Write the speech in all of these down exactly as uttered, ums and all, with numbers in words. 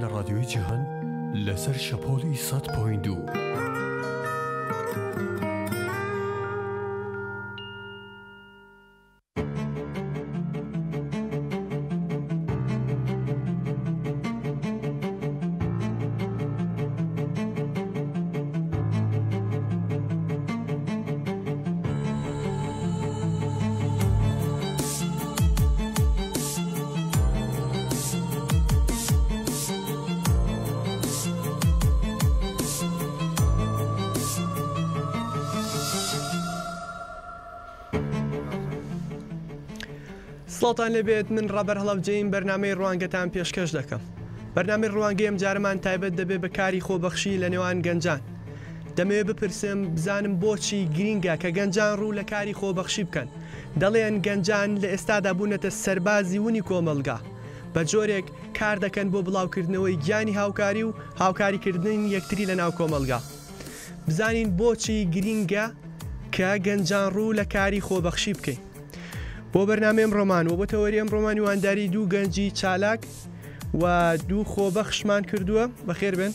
لە ڕادیۆی جیهان لەسەر شەپۆلی سەد پۆینت دوو. سڵاتان لەبێت من ڕابەر هەڵەبجەیم بەرنامەی ڕوانگەتان پێشکەش دەکەم. بەرنامەی ڕوانگەی ئەم جارەمان تایبەت دەبێت بە کاری خۆبەخشی لە نێوان گەنجان. دەمەوێت بپرسم بزانم بۆچی گرینگە کە گەنجان ڕوو لە کاری خۆبەخشی بکەن. دەڵێن گەنجان لە ئێستادا بوونەتە سەربازی ونی کۆمەلگا. بە جۆرێک کار دەکەن بۆ بڵاوکردنەوەی گیانی هاوکاری و هاوکاریکردن یەکتری لە ناو کۆمەلگا. بزانین بۆچی گرینگە کە گەنجان ڕوو لە کاری خۆبەخشی بکەین. بۆ بەرنامەم ڕۆمان و بۆ تەوەریەم ڕۆمانی وانداری دوو گەنجی چالاک و دوو خۆبەخشمان کردووە بەخێر بن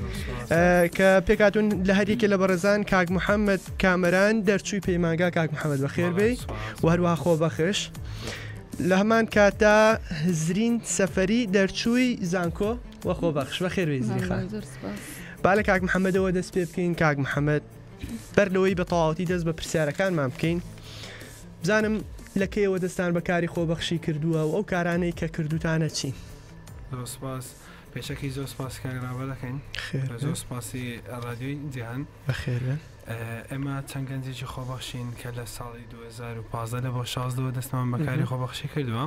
کە پێکاتون لە هەریەکێ لە بەڕێزان کاک محەممەد کامەران دەرچووی پەیمانگا کاک محەممەد بەخێر بێ و هەروەها خۆبەخش لە هەمان کاتا زرین سەفەری دەرچووی زانکۆ و خۆبەخش بەخێر بێ زریخان با لە کاک محەممەدەوە دەست پێ بکەین کاک محەممەد بەر لەوەی بە تەواوەتی دەست بە پرسیارەکانمان بکەین بزانم لەکەیەوە دەستان بە کاری خۆبەخشی کردووە و ئەو کارانەی کە کردوتانە چین؟ زۆر سپاس پێشەکی زۆر سپاس کاگرابە دەکەین زۆر سپاسی ڕادیۆی جیهان بەخێرە ئێمە چەند گەنجێکی خۆبەخشین کە لە ساڵی دوو هەزار و پانزدە لە بۆ شازدەوە دەستمان بە کاری خۆبەخشی کردووە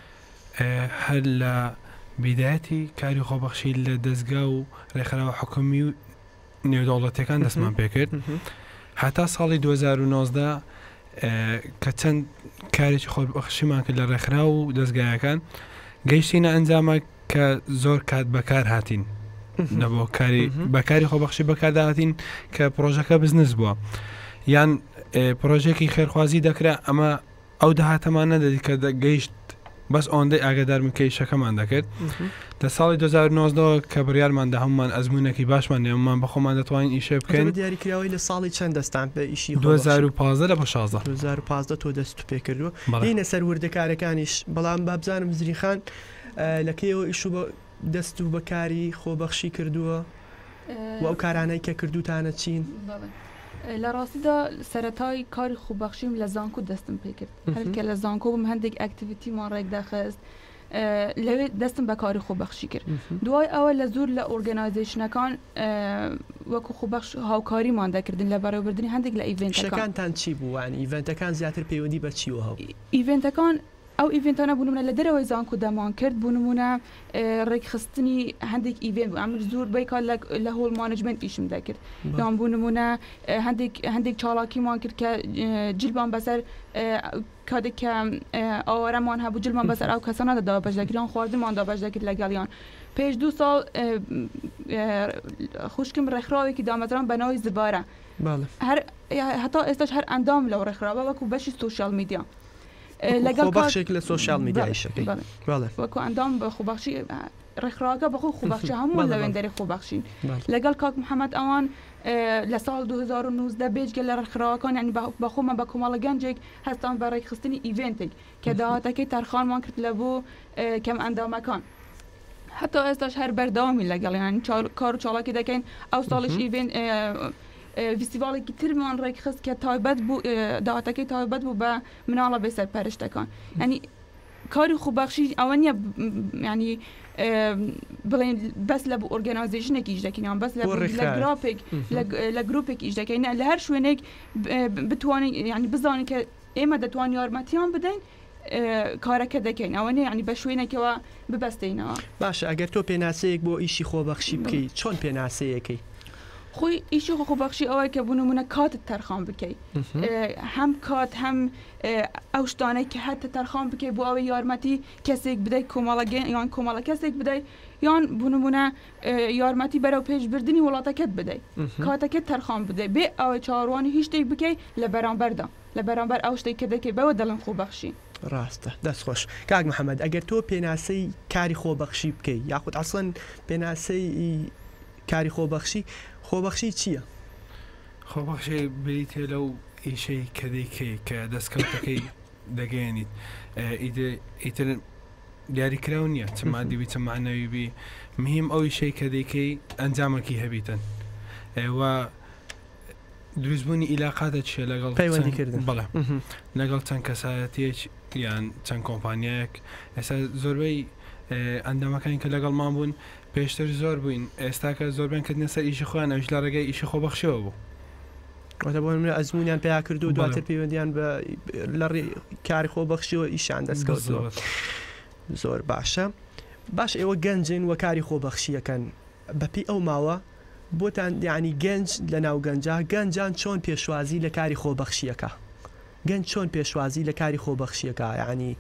هەر لە بیدایەتی کاری خۆبەخشی لە دەستگا و ڕێکخراوە حکومی و نێودەوڵەتیەکان دەستمان پێکرد هەتا ساڵی دوو هەزار و نۆزدە کە چەند کارێکی خۆبەخشیمان کرد لە ڕێکخرا و دەستگایەکان گەیشتینە ئەنجامە کە زۆر کات بەکار هاتین نەبوو کاری بەکاری خۆبەخشی بەکاردا هاتین کە پرۆژەکە بزنس بووە یان پرۆژێکی خێرخوازی دەکرا ئەمە ئەو داهاتەمان نەدەدی کە گەیشت بەس ئەوەندەی ئاگادار من کەیشەکەمان دەکرد لە ساڵی دوو هەزار و نۆزدەوە کە بڕیارماندا هەمومان ئەزمونێکی باشمان نێمان بەخۆمان دەتوانین ئیشە بکەین دیاریکراوی لە ساڵی چەند دەستان پێ ئیشی دوو هەزار و پانزدە لە بە شازدە دوو هەزار و پانزدە تۆ دەست و پێ کردووە هینە سەر وردەکارەکانیش بەڵام بابزانم زریخان لەکەیەوە ئیش و دەست و بەکاری خۆبەخشی کردووە و ئەو کارانەی کە کردوتانە چین؟ لە ڕاستیدا سەرەتای کاری خۆبەخشیم لە زانکۆ دەستم پێ کرد هەرکە لە زانکۆ بم هەندێک ئەکتیڤیتیمان ڕێکداخست لەوێ دەستم بە کاری خۆبەخشی کرد دوای ئەوە لە زۆر لە ئۆرگەنایزیشنەکان وەکو خۆبەخش هاوکاریمان دەکردن لە بەڕێوەبردننی هەندێک لە ئیڤێنتەکانتان چی بووان ئیڤێنتەکان زیاتر پەیوەندی بە چیوە هەو ئیڤێنتەکان ئەو ئیڤێنتانە بوونمونە لە دەرەوەی زانکۆ دەمان کرد بوونمونە ڕێکخستنی هەندێک ئیڤێنت بوو ئەمر زۆر بیکار لە هۆڵ مانجمنت ئیشم دەکرد یان بوونمونە هەندێک چاڵاکیمان کرد کە جلبان بەسەر کاتێک کە ئاوارەمان هەبوو جلمان بەسەر ئەو کەسانە دەدا بەشدەکردیان خواردنمان دا بەش دەکرد لەگەڵیان پێش دوو ساڵ خوشکم ڕێکخراوێکی دامەزران بە ناوی زبارە هەتا ئێستاش هەر ئەندام لەو ڕێکخراوە وەکو بەشی سۆشیال میدیا خۆبەخشێک لە سۆشیال میدیایشەکەی وەکو ئەندام بە خۆبەخشی ڕێکخراوەکە بەخۆ خۆبەخشی هەموو لەوێندەری خۆبەخشین لەگەڵ کاک محەممەد ئەوان لە ساڵ دوو هەزار و نۆزدە بێجگە لە ڕێکخراوەکان ینی بەخۆمە بە کۆمەڵە گەنجێک هەستان بە ڕێکخستنی ئیڤێنتێک کە داهاتەکەی تەرخانمان کرد لە بۆ کەم ئەندامەکان هەتا ئێستاش هەر بەردەوامی لەگەڵ ینی کار و چاڵاکی دەکەین ئەو ساڵش ئیڤێنت فیستیڤالێکی ترمان ڕێکخست کە تایبەت بوو داهاتەکەی تایبەت بوو بە مناڵە بێسەر پەرشتەکان ینی کاری خۆبەخشی ئەوە نییە ینی بڵێن بەس لە بۆ ئۆرگەنایزیشنێکی ئیش دەکەین یان بەس لە گراپێک لە گروپێک ئیش دەکەین لە هەر شوێنێک بتوانین ینی بزانین کە ئێمە دەتوان یارمەتیان بدەین کارەکە دەکەین ئەوە نیە ینی بە شوێنێکەوە ببەستینەوە باشە ئەگەر تۆ پێناسەیەک بۆ ئیشی خۆبەخشی بکەیت چۆن پێناسەیەکەی خۆی ئیشی خۆبەخشی ئەوەی کە بوونمونە کاتت تەرخان بکەیت هەم کات هەم ئەو شتانەی کە هەتە تەرخان بکەیت بۆ ئەوەی یارمەتی کەسێک بدەیت کۆمەڵەگەن یان کۆمەڵە کەسێک بدەیت یان بوونمونە یارمەتی بەرەو پێشبردننی وڵاتەکەت بدەیت کاتەکەت تەرخان بدەیت بێ ئەوەی چاڕوانی هیچ شتێک بکەیت لە بەرامبەردا لە بەرامبەر ئەو شتێک کە دەکەی بەوە دەڵن خۆبەخشی ڕاستە دەستخۆش کاک محەممەد ئەگەر تۆ پێناسەی کاری خۆبەخشی بکەیت یاخود ئەسڵەن پێناسەی کاری خۆبەخشی خۆبەخشی چییە؟ خۆبەخشی بریتێ لەو ئیشەی کە دەیکەی کە دەستکەوتەکەی دەگەێنیت ئیتر دیاریکراو نییە چما دیوی چمانەویبی مهم ئەو ئیشەی کە دەیکەی ئەنجامەکی هەبیتن ئێوە دروستبوونی ئیلاقاتە چیە لەگەڵ پەیوەندیکردن بەڵێ لەگەڵ چەند کەسایەتێک یان چەند کۆمپانیایەک ئێستا زۆربەی ئەندامەکانی کە لەگەڵمان بوون پێشتر زۆر بووین ئێستا کە زۆربیان کردنە سەر ئیشی خۆیان ئەوش لە ڕێگەی ئیشی خۆبەخشیەوە بوو واتە بۆ منە ئەزمونیان پێیا کرد و دواتر پەیوەندیان بە لە ڕێ کاری خۆبەخشیەوە ئیشان دەستکەوتەوە زۆر باشە باش ئێوە گەنجن و کاری خۆبەخشیەکەن بەپی ئەو ماوە بۆتان یعنی گەنج لە ناو گەنجا گەنجان چۆن پێشوازی لە کاری خۆبەخشیەکە گەنج چۆن پێشوازی لە کاری خۆبەخشیەکە یعنی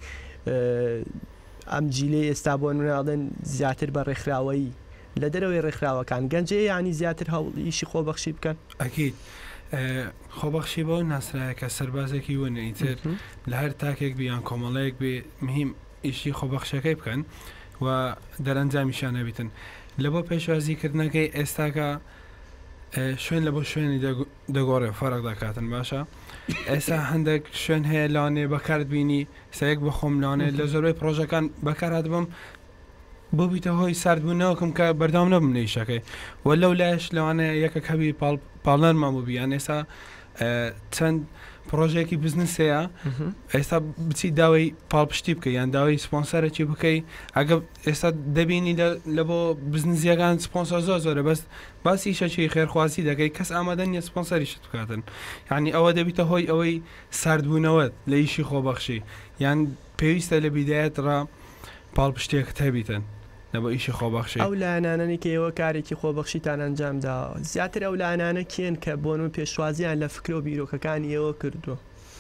ئەم جیلەی ئێستا بۆ مناڵێن زیاتر بە ڕێکخراوەیی لە دەرەوەی ڕێکخراوەکان گەنجێ ینی زیاتر هەوڵیشی خۆبەخشی بکەن ئەکیید خۆبەخشی بەو ناسرایە کە سەربازێکی وەنە ئیتر لە هەر تاکێک بیان کۆمەڵەیەک بێ مهم ئیشی خۆبەخشەکەی بکەن و دەرەنجامیشان هەبیتن لە بۆ پێشوازیکردنەکەی ئێستاکە شوێن لە بۆ شوێنی دەگۆڕێ فەرق دەکاتن باشە ئێستا هەندێک شوێن هەیە لاانێ بەکارت بینی سەیەک بە خۆم لاانێ لە زۆربەی پرۆژەکان بەکارات بم بۆ بیتە هۆی ساردبوونەوەکم کە بەردام نەبم لە ئیشەکەی وە لەو لایش لەوانەیە یەکە هەبی پاڵنەرمان بوو بیان ئێستا چەند پرۆژێکی بزنس هەیە ئێستا بچی داوای پاڵپشتی بکە یان داوای سپۆنسەرێکی بکەی ئەگە ئێستا دەبینی لە بۆ بزنسیەکان سپۆنسەر زۆر زۆرە بەس باسی شەچی خێرخوازی دەکەی کەس ئامادە نیە سپۆنسەریشت بکاتن یعنی ئەوە دەبیتە هۆی ئەوەی ساردبوونەوەت لە ئیشی خۆبەخشی یان پێویستە لە بیدایەت ڕا پاڵپشتێکت هەبیتن لە بۆ ئیشی خۆبەخشی ئەو لایەنانەی کە ئێوە کارێکی خۆبەخشیتان ئەنجامدا زیاتر ئەو لایەنانە کێن کە بۆن و پێشوازیان لە فکر و بیرۆکەکانی ئێوە کردووە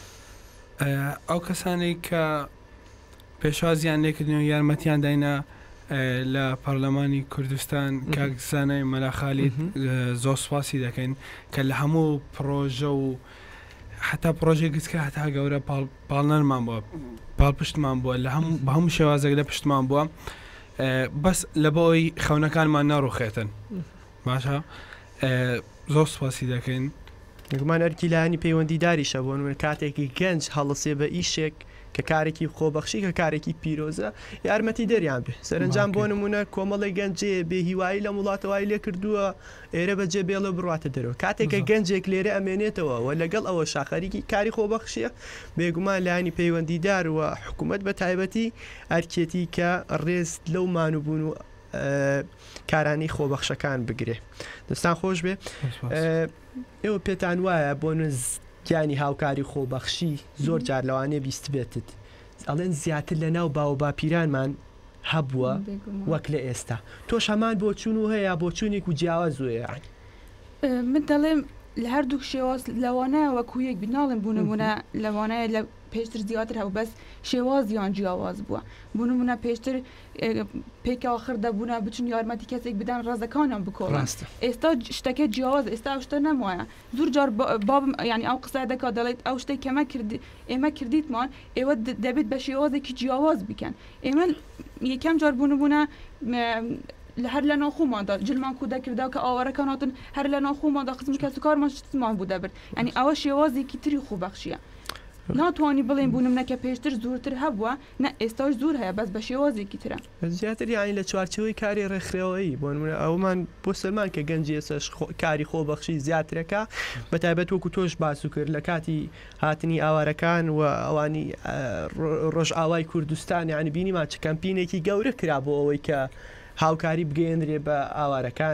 ئەو کەسانێک کە پێشوازیان لێکردنەوە یارمەتیان داینا لە پەرلەمانی کوردستان کاکزانای مەلاخالیت زۆر سوپاسی دەکەین کە لە هەموو پرۆژە و حتا پرۆژێک گچکە هەتا گەورە پاڵنەرمان بووە پاڵپشتمان بووە لە بە هەموو شێوازێک لە پشتمان بووە بەس لە بۆی خەونەکانمان ناڕوخێتن باشە زۆر سوپاسی دەکەین گومان ئەرکی لایانی پەیوەندیداریشە بۆ من کاتێکی گەنج هەڵەسێ بە ئیشێک کە کارێکی خۆبەخشی کە کارێکی پیرۆزە یارمەتی دەریان بێ سەرنجام بۆ نمونە کۆمەڵی گەنجێ بێ هیوایی لە وڵاتەوەی لێ کردووە ئێرە بەجێ بێڵە بڕاتە دەرەوە کاتێککە گەنجێک لێرە ئەمێنێتەوە و لەگەڵ ئەوە شاخەریکی کاری خۆبەخشیە بێگومان لایانی پەیوەندیدار و حکوومەت بە تایبەتی ئەرکێتی کە ڕێز لەو مانوبوون و کارانی خۆبەخشەکان بگرێ دەستان خۆش بێ ئێوە پێتان وایە بۆ گیانی هاوکاری خۆبەخشی زۆر جار لەوانێ بیست بێتت ئەڵێن زیاتر لە ناو باو باپیرانمان هەبووە وەک لە ئێستا تۆش هەمان بۆ چوون و هەیە بۆ چوونێک و جیاواز وەیە من دەڵێم لە هەردوو شێواز لەوانەیە وەکو یەک بناڵم بوونمونە لەوانەیە لە پێشتر زیاتر هەبوو بەس شێوازیان جیاواز بووە بوونمونە پێشتر پێکەوە خڕ دەبوونە بچون یارمەتی کەسێک بدەن ڕێزەکانم بکۆڵ ئێستا شتەکە جیاواز ئێستا شتە نەمایە زۆر جار بابم ینی ئەو قسە دەکات دەڵێت ئەو شتێک کەمە ئێمە کردیتمان ئێوە دەبێت بە شێوازێکی جیاواز بکەن ئێمە یەکەم جار بوونبوونە هەر لە ناوخۆماندا جلمان کو دەکردا کە ئاوارەکاناتن هەر لە ناوخۆماندا قسم کەس و کارمان شتمان بوو دەبێت ئەنی ئەوە شێوازێکی تری خۆبەخشیە ناتوانانی بڵێن بوونم نەکە پێشتر زۆرتر هەبووە نە ئێستاش زۆر هەیە بەس بە شێوازێکی ترە زیاتر یانی لە چوارچەوەی کاری ڕێکخراوەیی بۆ نمونە ئەومان بۆ سلمان کە گەنجی ئێسش کاری خۆبەخشی زیاترەکە بەتایبەت وەکو تۆش باسو کرد لە کاتی هاتنی ئاوارەکان و ئەوانی ڕۆژ ئاوای کوردستان یعنی بینیمان چ کەمپینێکی گەورە کرا بۆ ئەوەی کە هاوکاری بگەێنرێ بە ئاوارەکان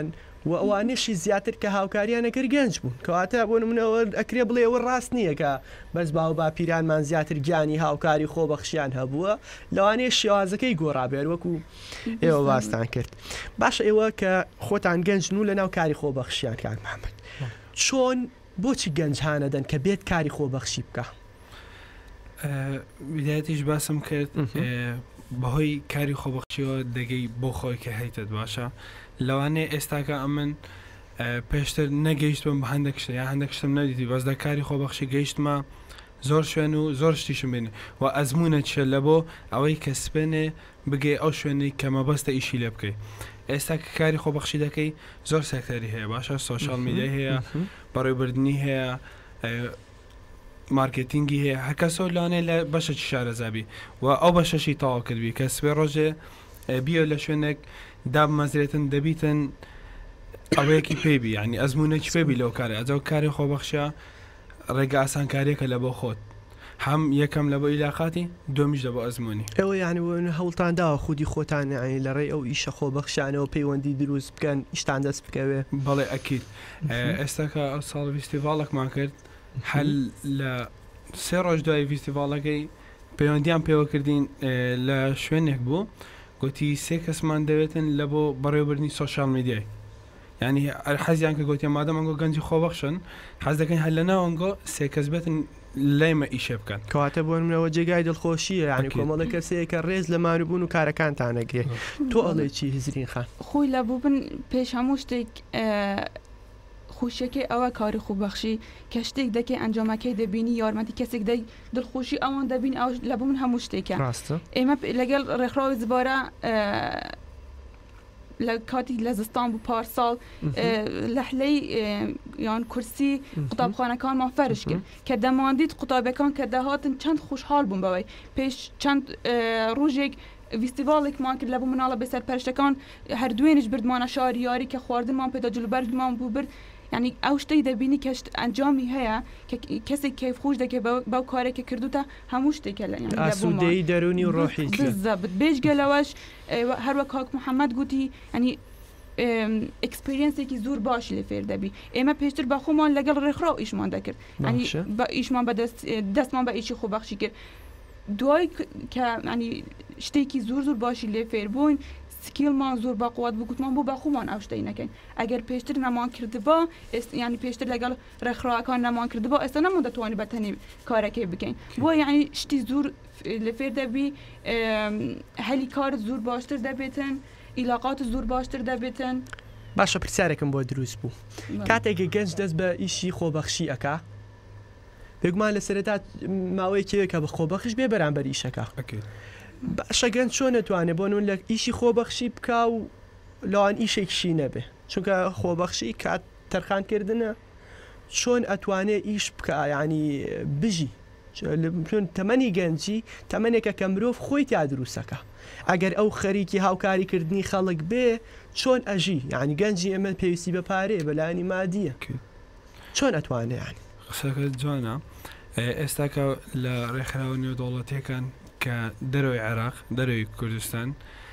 و ئەوانشی زیاتر کە هاوکاریانەکرد گەنج بوون کەواتە بۆ منەوە ئەکرێ بڵێ ئەوە ڕاست نییە کە بەس باو با پیرانمان زیاتر گیانی هاوکاری خۆبەخشیان هەبووە لەوانەیە شێوازەکەی گۆڕابێر وەکو ئێوە باستان کرد باش ئێوە کە خۆتان گەنجن و لە ناو کاری خۆبەخشیان کاک محەممەد چۆن بۆچی گەنجانەدەن کە بێت کاری خۆبەخشی بکە ویدایەتیش باسم کرد بەهۆی کاری خۆبەخشیەوە دەگەی بۆ خۆی کە هەیتت باشە لەوانەیە ئێستاکە ئەمن پێشتر نەگەیشتم بە هەندێک شتە یا هەندێک شتم نەدیتی بەس دە کاری خۆبەخشی گەیشتمە زۆر شوێن و زۆر شتیشم بینێ و ئەزمونە چێ لە بۆ ئەوەی کە سپێنێ بگێ ئەو شوێنەی کە مەبەستە ئیشی لێ بکەیت ئێستا کە کاری خۆبەخشی دەکەی زۆر سەکتەری هەیە باشە سۆشال میدیا هەیە بەڕێوەبردننی هەیە مارکتینگی هەیە هەکەسۆ لانێ لە بەشەی شارەزابی و ئەو بەشەشی تەواو کردبی کە سوێ ڕۆژێ بیە لە شوێنێک دابمەزرێتن دەبیتن ئەوەیەکی پێبی ینی ئەزمونێکی پێبی لەو کارە ئەجاو کاری خۆبەخشە ڕێگە ئاسانکاریەکە لە بۆ خۆت هەم یەکەم لە بۆ ئیلاقاتی دومیش لە بۆ ئەزمموی ئەوە یانی هەوڵتانداوە خودی خۆتان لە ڕێی ئەو ئیشە خۆبەخشانەوە پەیوەندی دروست بکەن ئیشتان دەست بکەوێ بەڵێ ئەکیت ئێستاکە ئەو ساڵ فیستیڤالێکمان کرد هەل لە سێ ڕۆژ دوای فیستیڤالەکەی پەیوەندیان پێوە کردین لە شوێنێک بوو گوتی سێ کەسمان دەوێتن لە بۆ بەڕێوەبردنی سۆشال میدیای ینی حەزیان کە گوتی مادەم ئەنگۆ گەنجی خۆبەخشن حەز دەکەین هەل لە ناوەنگۆ سێ کەس بێتن لایمە ئیشە بکەن کەواتە بۆ منەوە جێگای دڵخۆشیە ینی کۆمەڵە کەسەیەکە ڕێز لە ماروبوون و کارەکانتانەگرێ تۆ ئەڵێ چی هزرین خان خۆی لە بوو بن پێش هەموو شتێک خوشیەکەی ئەوە کاری خۆبەخشی کە شتێک دەکەی ئەنجامەکەی دەبینی یارمەتی کەسێک دەی دڵخۆشی ئەوان دەبین ئەو لە بوو من هەموو شتێکە ئێمە لەگەڵ ڕێکخراوی زبارە لە کاتی لە زستان بوو پارساڵ لە حلەی یان کورسی قوتابخانەکانمان فەرش کرد کە دەماندیت قوتابەکان کە دەهاتن چەند خوشحاڵ بوون بەوەی پێش چەند ڕۆژێک فیستیڤالێکمان کرد لە بوو مناڵە بەسەر پەرشتەکان هەردوێنش بردمانە شاری یاری کە خواردنمان پێدا جلوبەرمان بوو برد ینی ئەو شتەی دەبینی کە ئەنجامی هەیە کە کەسێک کەیف خۆش دەکەێت بەو کارێکە کردوتە هەموو شتێکە لە ئاسوودەی دەرونی و ڕۆحی بێژگەلەوەش هەروە کاک محەممەد گوتی ئەنی ئەکسپریەنسێکی زۆر باشی لە فێر دەبی ئێمە پێشتر بە خۆمان لەگەڵ ڕێکخرا و ئیشمان دەکرد بە ئیشمان بە دەستمان بە ئیشی خۆبەخشی کرد دوای کە ئەنی شتێکی زۆر زۆر باشی لێ فێر بووین سکیلمان زۆر باقوات بگوتمان بۆ بە خۆمان ئەو شتەی نەکەین ئەگەر پێشتر نەمان کردبا ینی پێشتر لەگەڵ ڕێکخراوەکان نەمان کردبا ئێستا نەمان دەتوانانی بەتەنی کارەکەی بکەین بۆ یعنی شتی زۆر لە فێر دەبی هەلی کارت زۆر باشتر دەبێتن ئیلاقات زۆر باشتر دەبێتن باشە پرسیارێکم بۆ دروست بوو کاتێکی گەنج دەست بە ئیشی خۆبەخشی ئەکا بگومان لە سەرەتا ماوەیەکێک کە بە خۆبەخش بێ بەرامبەر ئیشەکە باشە گەنج چۆن نەتوانێت بۆ نون لە ئیشی خۆبەخشی بکا و لەوان ئیشێکشی نەبێ چونکە خۆبەخشی کات تەرخانکردنە چۆن ئەتوانێت ئیش بکە ینی بژی تەمەنی گەنجی تەمەنێکە کە مرۆڤ خۆی تا دروستەکە ئەگەر ئەو خەریکی هاوکاریکردنی خەڵک بێ چۆن ئەژی ینی گەنجی ئەمە پێویستی بە پارێ بەلانی مادیە چۆن ئەتوانێ ینی قسەکە جوانە ئێستاکە لە ڕێکخراوە نێودەوڵەتیەکان کە دەرەوەی عێراق دەرەوەی کوردستان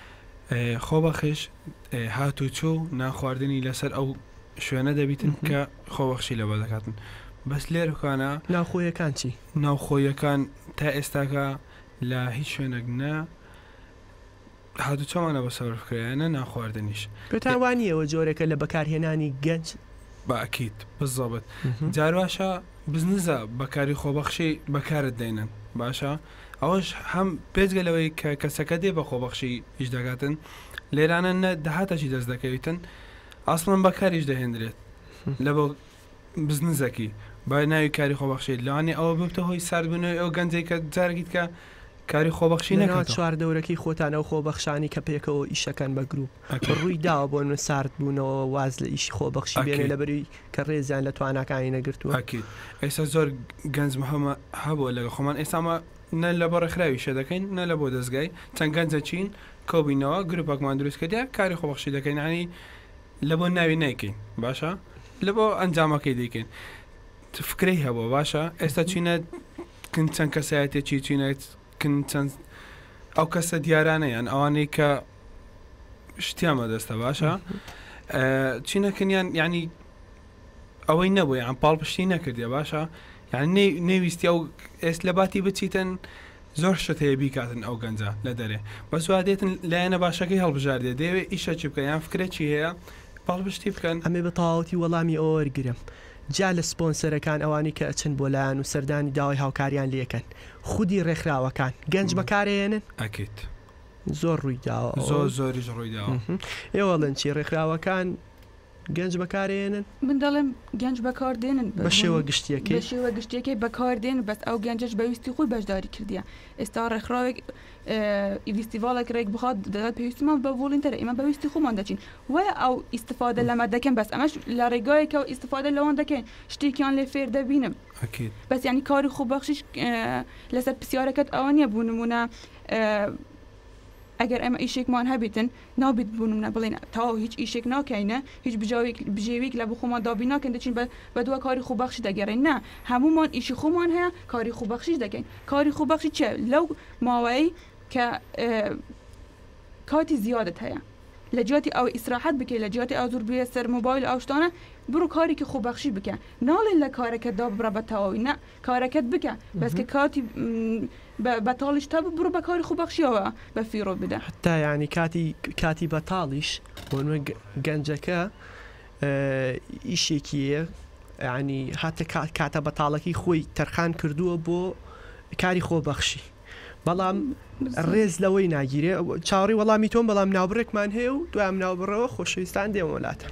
خۆبەخش هاتوچۆ ناخواردنی لەسەر ئەو شوێنە دەبیتن کە خۆبەخشی لەبە دەکاتن بەس لێرەکانە ناوخۆیەکان چی ناوخۆیەکان تا ئێستاکە لە هیچ شوێنێک نە هاتوچۆمانە بە سەرفکرایانە ناخواردنیش پێتاوانیەوە جۆرێکە لە بەکارهێنانی گەنج باکیت بزەبت جارواشە بزنزە بەکاری خۆبەخشی بەکارت دێنن باشە ئەوەش هەم پێچگەلەوەی کە کەسەکە دێ بە خۆبەخشی هیچ دەکاتن لێرانە نە دەهاتەشی دەست دەکەویتن ئاسڵم بەکاریش دەهێنرێت لە بۆ بزنزەکی با ناوی کاری خۆبەخشی لەوانێ ئەوە ببتە هۆی ساردبوونەوەی ئەو گەنجەی کە جارگیت کە کاری خۆبەخشی نەکات چوار دەورەکەی خۆتانە و خۆبەخشانی کە پێکەوە ئیشەکان بە گروپ ڕووی داوە بۆ نوێ سارد بوونەوە واز لە ئیشی خۆبەخشی بێنێ لەبەری کە ڕێزیان لە توانەکانی نەگرتووە ئێستا زۆر گەنج مەهمە هەبووە لەگە خۆمان ئێستامە نە لە بۆ ڕێکخراوی شە دەکەین نە لە بۆ دەستگای چەند گەنجە چین کۆبینەوە گروپێکمان دروست کردیا کاری خۆبەخشی دەکەین ینی لە بۆ ناوی نایکەین باشە لە بۆ ئەنجامەکەی دەکەین فکرەی هەبوو باشە ئێستا چینە چەند کەسایەتێکی چینێت چەند ئەو کەسە دیارانەیان ئەوانەی کە شتیامە دەستە باشە چینەکەنیان یعنی ئەوەی نەبوو یان پاڵپشتی نەکردی باشە یعنی نێویستی ئەو ئێس لە باتی بچیتن زۆر شت هەیە بیکاتن ئەو گەنجە لە دەرێ بەسوادێتن لایەنە باشەکەی هەڵبژاردێ دەیەوێت ئیشەچی بکە یان فکرێکی هەیە پاڵپشتی بکەن ئەمێ بە تەواوەتی وەڵامی ئەوە وەرگرم جا لە سپۆنسەرەکان ئەوانی کە ئەچن بۆ لایەن و سەردانی داوای هاوکاریان لێکەن خودی ڕێکخراوەکان گەنج بەکارێنن ئەکیت زۆر ڕووی داوە زۆر زۆریش ڕووی داوە ئێوەڵەن چی ڕێکخراوەکان گەنج بەکارێنن من دەڵێم گەنج بەکاردێنن بە شێوە گشتیەکەی بە شێوە گشتیەکەی بەکاردێن بەس ئەو گەنجش بەویستی خۆی بەشداری کردیە ئێستا ڕێکخراوێک ئیڤیستیڤالێک ڕێک بخات دەڵێت پێویستیمان بە ڤۆڵنتەرە ئێمە بەویستی خۆمان دەچین وایە ئەو ئیستفادە لەمە دەکەن بەس ئەمەش لە ڕێگایەکە و ئیستفادە لەوان دەکەن شتێکیان لێ فێر دەبینم بەس ینی کاری خۆبەخشیش لەسەر پرسیارەکەت ئەوە نییە بوو نمونە ئەگەر ئەمە ئیشێکمان هەبێتن نابێت بوونم بڵێن تاوا هیچ ئیشێک ناکەینە هیچ بژێوێک لە بۆ خۆمان دابی ناکەن دەچین بە دووە کاری خوبەخشی دەگەڕین نه هەمومان ئیشی خۆمان هەیە کاری خوبەخشیش دەکەین کاری خوبەخشی چێ لەو ماوەی کە کاتی زیادت هەیە لە جیاتی ئەو ئیسراحەت بکەی لە جیاتی ئەو زۆر بێ سەر مۆبایل ئەو شتانە بڕۆ کارێکی خوبەخشی بکە ناڵێن لە کارەکەتدا بڕە بە تەواوی نه کارەکەت بکە بەس کە کاتی بەتاڵیش تا بڕۆ بە کاری خوبەخشیەوە بە فیرۆ بدە حتا ینی کاتی کاتی بەتاڵیش بۆ گەنجەکە ئیشێکیە ینی هاتە کاتە بەتاڵەکەی خۆی تەرخان کردووە بۆ کاری خۆبەخشی بەڵام ڕێز لەوەی ناگیرێ چاوەڕی وەڵامی تۆم بەڵام ناوبڕێکمان هەیە و دوام ناوبڕەوە خۆشەویستان دێمە وڵاتە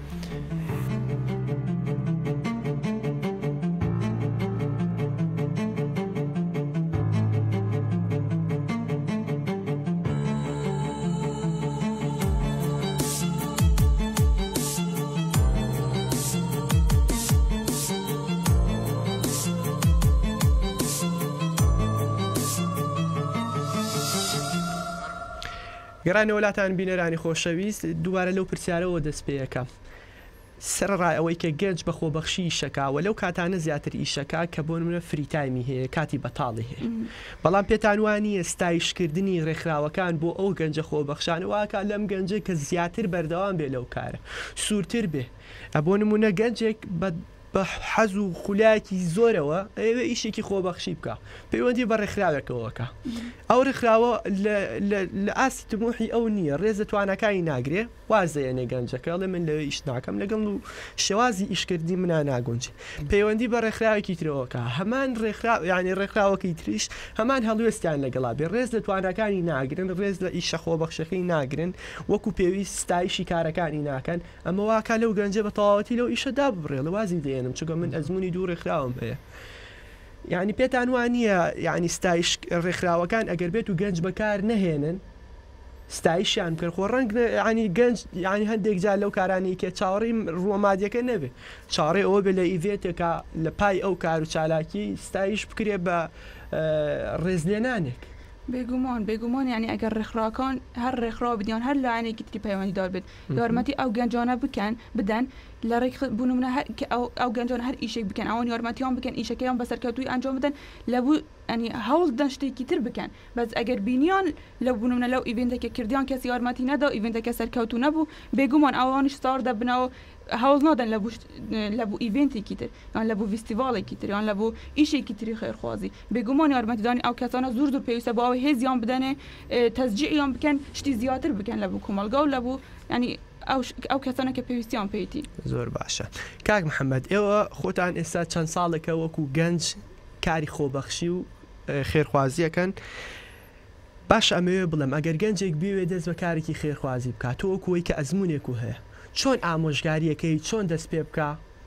گەڕانی وڵاتان بینەرانی خۆشەویست دووبارە لەو پرسیارەوە دەست پێەکە سەرڕای ئەوەی کە گەنج بە خۆبەخشی ئیشەکەوە لەو کاتانە زیاتر ئیشەکە کە بۆ منە فریتایمی هەیە کاتی بەتاڵی هەیە بەڵام پێتان وانیە ستایشکردنی ڕێکخراوەکان بۆ ئەو گەنجە خۆبەخشانە واکە لەم گەنجە کە زیاتر بەردەوام بێ لەو کارە سوورتر بێ ئەبۆ نمونە گەنجێک بە بە حەز و خولاکی زۆرەوە ئەوێ ئیشێکی خۆبەخشی بکە پەیوەندی بە ڕێکخراوێکەوەکە ئەو ڕێکخراوە لە ئاسی تموحی ئەو نییە ڕێزە توانەکانی ناگرێ وازەیەنێ گەنجەکەڵێ من لەوێ ئیش ناکەم لەگەڵ و شێوازی ئیشکردی منە ناگونج پەیوەندی بە ڕێکخراوێکی ترەوەکە هەمان ڕێکخراو یعنی ڕێکخراوەکەی تریش هەمان هەڵوێستیان لەگەڵا بێ ڕێز لە توانەکانی ناگرن ڕێز لە ئیشە خۆبەخشەکەی ناگرن وەکو پێویست ستایشی کارەکانی ناکەن ئەمە واکە لەو گەنجە بە تەواوەتی لەو ئیشەدا ببڕێ لە وازی دێنم چگە من ئەزمموی دوو ڕێکخراوم هەیە یعنی پێتان وانە یعنی ستایش ڕێکخراوەکان ئەگەر بێت و گەنج بەکار نەهێنن ستایشیان کرد خۆ ڕەنگ ینی گەنج ینی هەندێک جار لەو کارانی کە چاوەڕی ڕۆمادیەکە نەبێ چاڕێ ئەوە بێ لە ئیڤێتێکە لە پای ئەو کار و چالاکی ستایش بکرێ بە ڕێزلێنانێک بێگومان بێگومان ینی ئەگەر ڕێکخراوەکان هەر ڕێکخراو بدیان هەر لایەنێکی تری پەیوەندی دار بێت یارمەتی ئەو گەنجانە بکەن بدەن لە ڕێک بوونمە ئەو گەنجان هەر ئیشێک بکەن ئەوان یارمەتیان بکەن ئیشەکەیان بەسەرکەوتوی ئەنجام بدەن لە بوو ئەنی هەوڵ دەن شتێکی تر بکەن بەس ئەگەر بینیان لە بوونمە لەو ئیڤنتێکە کردیان کەسی یارمەتی نەدا ئیڤنتەکە سەرکەوتو نەبوو بێگومان ئەوانش سار دەبنەوە هەوڵ نادەن لە بوو ئیڤنتێکی تر یان لە بوو فیستیڤالێکی تر یان لە بوو ئیشێکی تری خێرخوازی بێگومان یارمەتیدانی ئەو کەسانە زۆر زۆر پێویستە بۆ ئەوەی هێزیان بدەنێ تەزجیعیان بکەن شتی زیاتر بکەن لە بوو کۆمەلگا و لە بوو ینی ئەو کەسانە کە پێویستیان پێیتی زۆر باشە کاک محەممەد ئێوە خۆتان ئێستا چەند ساڵێکە وەکو گەنج کاری خۆبەخشی و خێرخوازیەکەن باش ئەمەوێ بڵم ئەگەر گەنجێک بێوێ دەست بە کارێکی خێرخوازی بکاتەوە کوی کە ئەزمونێک و هەیە چۆن ئامۆژگاریەکەی چۆن دەست پێ بکە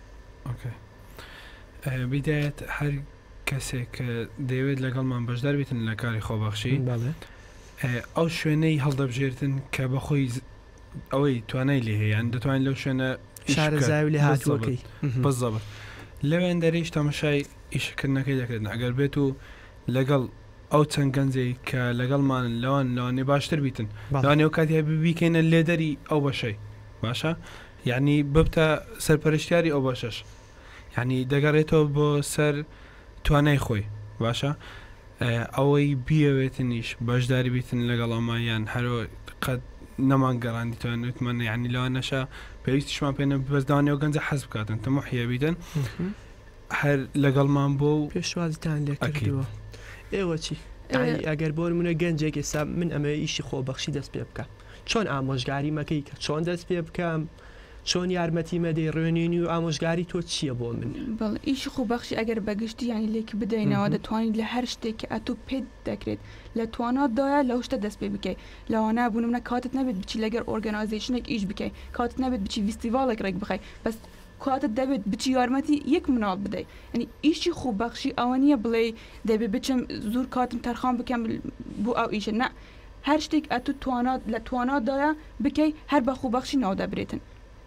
بیدایەت هەر کەسێک دەیەوێت لەگەڵمان بەشدار بێتن لە کاری خۆبەخشی ئەو شوێنەی هەڵدەبژێتن کە بەخۆی ئەوەی توانای لێ هەیەیان دەتوانین لەو شوێنە شارەزاوی لێ هاتووەکەی بەزەبە لەوێن دەریش تەمەشای ئیشکردنەکەی دەکردن ئەگەر بێت و لەگەڵ ئەو چەند گەنجەی کە لەگەڵمان لەوان لەوانێ باشتر بیتن لەوانێ و کاتی ببیکەینە لێدەری ئەو بەشەی باشە یعنی ببتە سەرپەرشتیاری ئەو بەشەش یعنی دەگەڕێتەوە بۆ سەر توانای خۆی باشە ئەوەی بیەوێتنیش بەشداری بیتن لەگەڵ ئەمایان هەرۆ قەت نەمان گەڕاندی توانێتمان یعنی لەوان نەشە پێویستیشمان پێێنە بەزدانێ و گەنجە حەز بکاتن تەمەحیە بیدەن هەر لەگەڵمان بۆ و پێشوازتان لێ کردووە ئێوە چی ئەگەر بۆ منە گەنجێک ئێستا من ئەمە ئیشی خۆبەخشی دەست پێ بکەم چۆن ئامۆژگاری مەکەی کە چۆن دەست پێ بکەم چۆن یارمەتی مەدەی ڕێنێنی و ئامۆژگاری تۆ چییە بۆ من بەڵێ ئیشی خۆبەخشی ئەگەر بەگشتی ینی لێکی بدەینەوە دەتوانیت لە هەر شتێکی ئەتو پێت دەکرێت لە تواناتدایە لەو شتە دەست پێ بکەیت لەوانە بوون منە کاتت نەبێت بچی لەگەر ئۆرگانایزیشنێک ئیش بکەیت کاتت نەبێت بچی فیستیڤالێک ڕێک بخەیت بەس کاتت دەبێت بچی یارمەتی یەک مناڵ بدەیت ینی ئیشی خۆبەخشی ئەوە نییە بڵێ دەبێت بچم زۆر کاتم تەرخان بکەم بۆ ئەو ئیشە نە هەر شتێک ئەتو توانات لە تواناتدایە بکەی هەر بە خۆبەخشی ناو دەبرێتن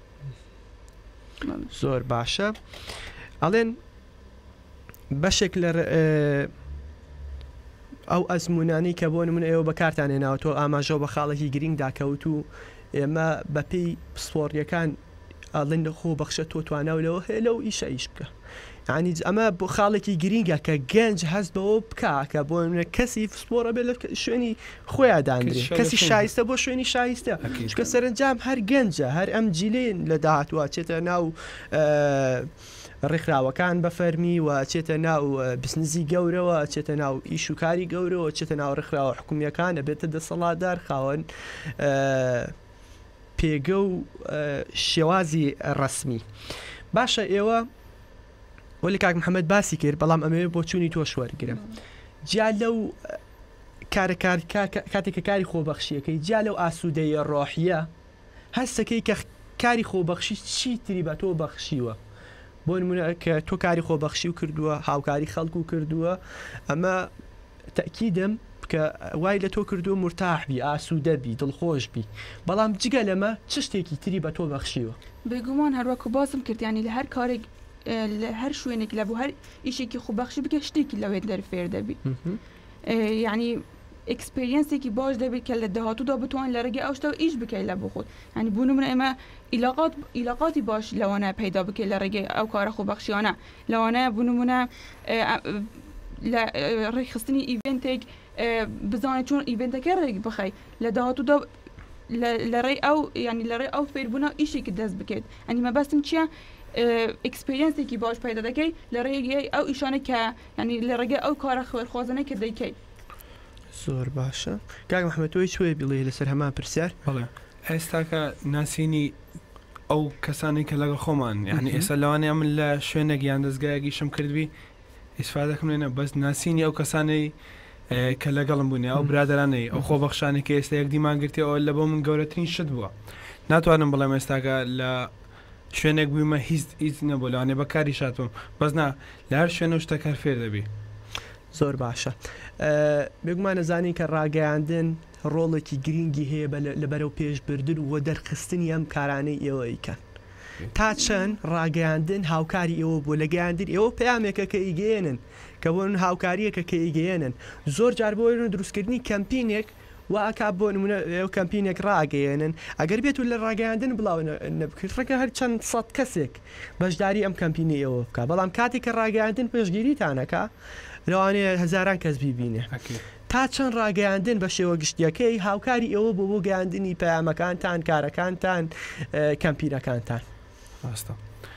زۆر باشە ئەڵێن بەشێک لە ئەو ئەزمونانی کە بۆ من ئێوە بەکارتان هێناوە تۆ ئاماژەوە بە خاڵێکی گرنگ داکەوت و ئێمە بەپێی پسپۆڕیەکان ئەڵێن خۆ بەخشە تۆ تواناولەوە هەیە لەو ئیشە ئیش بکە ینی ئەمە بۆ خاڵێکی گرینگە کە گەنج هەست بەوە بکە کە بۆ منە کەسی پسپۆرە بێت لە شوێنی خۆیان دانرێت کەسی شایستە بۆ شوێنی شایستە چکە سەرنجام هەر گەنجە هەر ئەم جیلێن لە داهاتوە چێتە ناو ڕێکخراوەکان بە فەرمی و چێتە ناو بزنسی گەورەوە چێتە ناو ئیشوکاری گەورەوە چێتە ناو ڕێکخراوە حکومیەکان دەبێتە دەسەڵاتدار خاوەن پێگە و شێوازی ڕەسمی باشە ئێوە وەلی کاک محەممەد باسی کرد بەڵام ئەمەوێ بۆ چوونی تۆ شوەرگرم جیا لەو کاتێککە کاری خۆبەخشیەکەی جیا لەو ئاسوودەیە ڕۆحیە هەستەکەی کە کاری خۆبەخشی چی تری بە تۆ بەخشیوە بۆ نمونە کە تۆ کاری خۆبەخشی و کردووە هاوکاری خەڵکو و کردووە ئەمە تەکیدم کە وای لە تۆ کردووە مرتاحبی ئاسوودەبی دڵخۆشبی بەڵام جگە لەمە چ شتێکی تری بە تۆ بەخشیوە بێگومان هەروەکو باسم کردیانی لە هەر کارێک لە هەر شوێنێک لە بۆ هەر ئیشێکی خۆبەخشی بکە شتێکی لەوێت دەرفێر دەبی یعنی ئەکسپریەنسێکی باش دەبێت کە لە داهاتوودا بتوان لە ڕێگەی ئەو شتەوە ئیش بکەیت لە بۆ خۆت ینی بوون منە ئێمە ئیلاقات ئیلاقاتی باش لەوانە پەیدا بکەیت لە ڕێگەی ئەو کارە خۆبەخشیانە لەوانەیە بوون منە لە ڕێکخستنی ئیڤنتێک بزانێت چۆن ئیڤنتەکە ڕێک بخەی لە داهاتوودا لە ڕێی ئەو ینی لە ڕێ ئەو فێربوونە ئیشێکی دەست بکەیت ئەنی مەبەستم چییە ئەکسپریەنسێکی باش پەیدا دەکەی لە ڕێگەی ئەو ئیشانە کە ینی لە ڕێگەی ئەو کارە خوێرخوازانە کە دەیکەیت زۆر باشە کاک محەممەدەوەی کوێ بڵێ لەسەر هەمان پرسیار بەڵێ ئێستاکە ناسینی ئەو کەسانی کە لەگەڵ خۆمان یعنی ئێستا لەوانەیە من لە شوێنێک یان دەستگایەکی شم کردوی ئیسفادەکەم لێنە بەس ناسینی ئەو کەسانەی کە لەگەڵم بوونێ ئەو برادرانەی ئەو خۆبەخشانی کە ئێستا یەک دیمان گرتی ئەوە لە بۆ من گەورەترین شت بووە ناتوانم بڵێم ئێستاکە لە شوێنێک بوویمە هیچ هیچ نەبوو لەوانێ بەکاری شاتوم بەس نا لە هەر شوێنە شتە کار فێر دەبی زۆر باشە بێگومان نەزانی کە ڕاگەیاندن ڕۆڵێکی گرنگی هەیە لەبەرەو پێشبردن و دەرخستنی ئەم کارانەی ئێوەیکەن تا چەند ڕاگەیاندن هاوکاری ئێوە بۆ لەگەیاندن ئێوە پەیامێکە کە ئیگەێنن کە بۆن هاوکاریەکە کە ئیگەێنن زۆر جار بۆ دروستکردنی کەمپینێک واکە بۆ نمونە ئێوە کەمپینێک ڕاگەیێنن ئەگەر بێت و لە ڕاگەیاندن بڵاو نەبکردڕەکە هەر چەند سەد کەسێک بەشداری ئەم کەمپینی ئێوە بکە بەڵام کاتێک کە ڕاگەیاندن پێشگیریتانەکە لەوانەیە هەزاران کەس بیبینێ تا چەند ڕاگەیاندن بە شێوە گشتیەکەی هاوکاری ئێوە بۆ بۆ گەیاندنی پەیامەکانتان کارەکانتان کەمپینەکانتان ڕاستە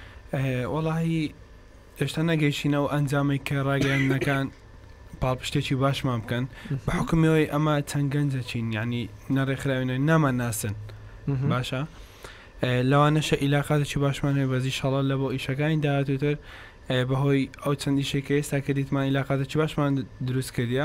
وەڵاهی هێشتا نەگەیشتینەوە ئەنجامی کە ڕاگەیاندنەکان پاڵپشتێکی باشمان بکەن بە حکومیەوەی ئەمە چەند گەنجە چین یعنی نەڕێکخراوێنەوەی نامان ناسن باشە لەوانەشە ئیلاقاتێکی باشمان هەیە بەزی شەڵە لە بۆ ئیشەکانی داهاتووتر بەهۆی ئەو چەند ئیشێکە ئێستا کە دیتمان ئیلاقاتێکی باشمان دروست کردیە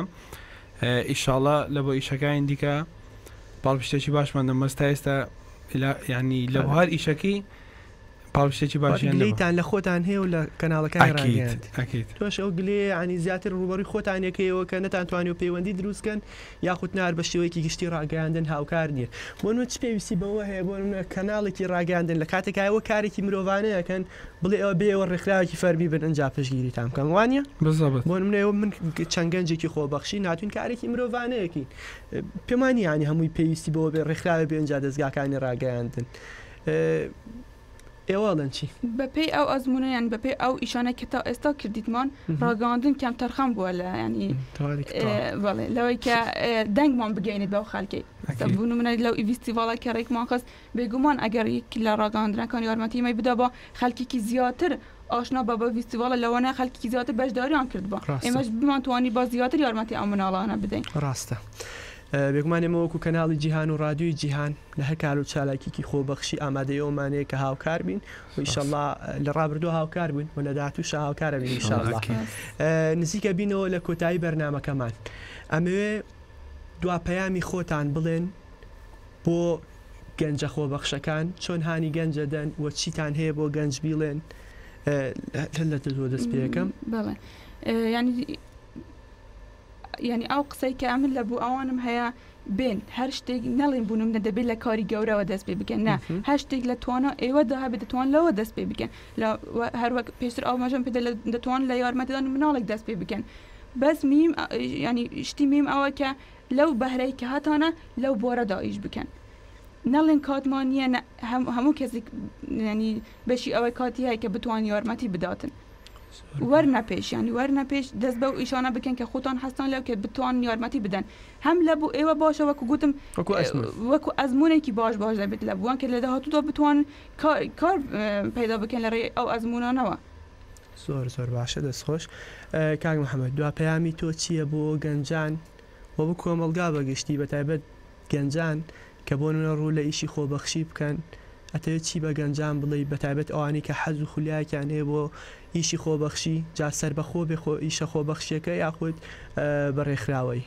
ئیشاڵە لە بۆ ئیشەکانی دیکە پاڵپشتێکی باشمان دەمەستا ئێستا ینی لە هەر ئیشەکەی پاڵپشتێکی باشیان لە خۆتان هەیە و لە کەناڵەکانی ڕاگەیاند تۆش ئەو گلێ ینی زیاتر ڕوبەڕووی خۆتانەکەیەوە کە نەتانتوانی و پەیوەندی دروستکەن یاخود نار بە شێوەیەکی گشتی ڕاگەیاندن هاوکار نییە بۆ چ پێویستی بەوە هەیە بۆ کەناڵێکی ڕاگەیاندن لە کاتێکایەوە کارێکی مرۆڤانەیەکەن بڵێ ئەوە بێەوە ڕێکخراوێکی فەرمی بن ئەنجا پشگیری تام بکەم وانە بۆ منەوە من چەند گەنجێکی خۆبەخشی ناتوین کارێکی مرۆڤانەیەکی پێمانی ینی هەمووی پێویستی بەوە بێ ڕێکخراوێ بێ ئەنجا دەستگاکانی ڕاگەیاندن ئێوەڵەن چی بەپێی ئەو ئەزمونەیان بەپێی ئەو ئیشانە کە تا ئێستا کردیتمان ڕاگەاندن کەم تەرخەم بووە لە ینی بەڵێ لەوەی کە دەنگمان بگەینێت بەو خەڵکی ڕاستە بوون منە لەو ئیڤیستیڤاڵە کێڕێکمان خست بێگومان ئەگەر یەکی لە ڕاگەاندنەکان یارمەتیمەی بدا بە خەڵکێکی زیاتر ئاشنا بە بە ویستیڤاڵە لەوانە خەڵکی زیاتر بەشداریان کرد بە ئێمەش بمانتوانی با زیاتر یارمەتی ئەو مناڵانە بدەین ڕاستە بێگومان ئێمە وەکو کەناڵی جیهان و رادیۆی جیهان لە هەر کار و چالاکیکی خۆبەخشی ئامادەیەوەمانەیە کە هاوکار بین و ئینشەڵڵا لە ڕابردوو هاوکار بووین و لە داهاتووش هاوکارە بین ئینشەڵڵا نزیکە بینەوە لە کۆتایی بەرنامەکەمان ئەمەوێ دوا پەیامی خۆتان بڵێن بۆ گەنجە خۆبەخشەکان چۆن هانی گەنجە دەن و چیتان هەیە بۆ گەنج بیڵێن لە تۆ دەست پێەکەم بەڵێ ینی ینی ئەو قسەی کە ئەمن لە بوو ئەوانم هەیە بێن هەر شتێک نەڵێن بوونم نە دەبێت لە کاری گەورەوە دەست پێ بکەن نە هەر شتێک لە توانە ئێوەدا هەبێت دەتوان لەوە دەست پێ بکەن لە هەروەک پێشتر ئەومەژەم پێ دەتوان لە یارمەتیدان مناڵێک دەست پێ بکەن بەس میم ینی شتی میم ئەوە کە لەو بەهرەی کە هاتانە لەو بۆرەدا ئیش بکەن نەڵێن کاتمانیە هەموو کەسێک ینی بەشی ئەوەی کاتی هەیە کە بتوان یارمەتی بداتن وەرنە پێش ینی وەرنە پێش دەست بە و ئیشانە بکەن کە خۆتان هەستان لەو کە بتوان یارمەتی بدەن هەم لە بوو ئێوە باشە وەکو گوتم وەکو ئەزمونێکی باش باش دەبێت لە بووان کە لە داهاتوودا بتوان کار پەیدا بکەن لە ڕێ ئەو ئەزمونانەوە زۆر زۆر باشە دەستخۆش کاک محەممەد دوا پەیامی تۆ چییە بۆ گەنجان وە بوو کۆمەلگا بەگشتی بە تایبەت گەنجان کە بۆ نونە ڕوو لە ئیشی خۆبەخشی بکەن ئەتەوێت چی بە گەنجان بڵێ بە تایبەت ئەوانی کە حەز و خولیاکیان هەیە بۆ ئیشی خۆبەخشی جا سەر بەخۆ بێ ئیشە خۆبەخشیەکە یاخود بە ڕێکخراوەی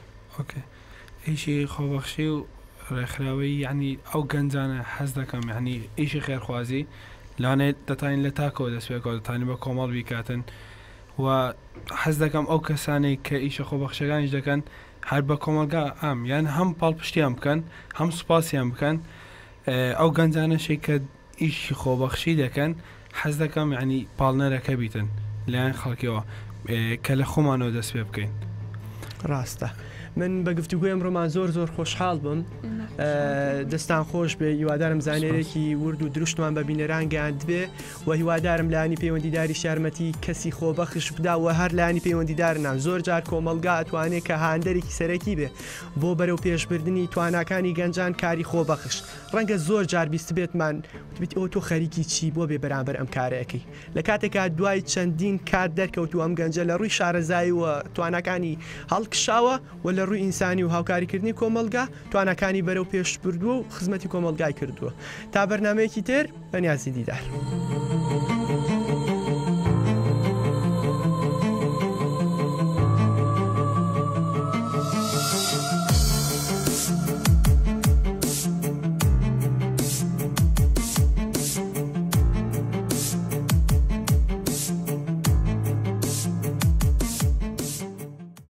ئیشی خۆبەخشی و ڕێکخراوەی یعنی ئەو گەنجانە حەز دەکەم یعنی ئیشی خێرخوازی لانێت دەتانین لە تاکەوە دەست پێکەوە دەتانی بە کۆمەڵ بیکاتن و حەز دەکەم ئەو کەسانەی کە ئیشە خۆبەخشەکانیش دەکەن هەر بە کۆمەلگا ئەم یان هەم پاڵپشتیان بکەن هەم سوپاسیان بکەن ئەو گەنجانەشی کە ئیشی خۆبەخشی دەکەن حەز دەکەم یعنی پاڵنەرەکە بیتن لایەن خەڵکیەوە کە لە خۆمانەوە دەست پێ بکەین ڕاستە من بە گفتوگوی ئەمڕۆمان زۆر زۆر خۆشحاڵ بم دەستان خۆش بێ هیوادارم زانێرێکی ورد و دروشتمان بە بینەران گەیاند بێ و هیوادارم لانی پەیوەندیداری شارمەتی کەسی خۆبەخش بدا و هەر لانی پەیوەندیدارنان زۆر جار کۆمەلگا ئەتوانێت کە هاندەرێکی سەرەکی بێ بۆ بەرەو پێشبردننی تواناکانی گەنجان کاری خۆبەخش ڕەنگە زۆر جار بیست بێتمان بێت ئەو تۆ خەریکی چی بۆ بێ بەرامبەر ئەم کارەکەی لە کاتێکا دوای چەندین کات دەرکەوت و ئەم گەنجە لە ڕووی شارەزایی و توانەکانی هەڵکشاوە و لە ڕووی ئینسانی و هاوکاریکردنی کۆمەلگا توانەکانی بەرەو پێش بردووە و خزمەتی کۆمەلگای کردووە تا بەرنامەیەکی تر بەنیازی دیدار.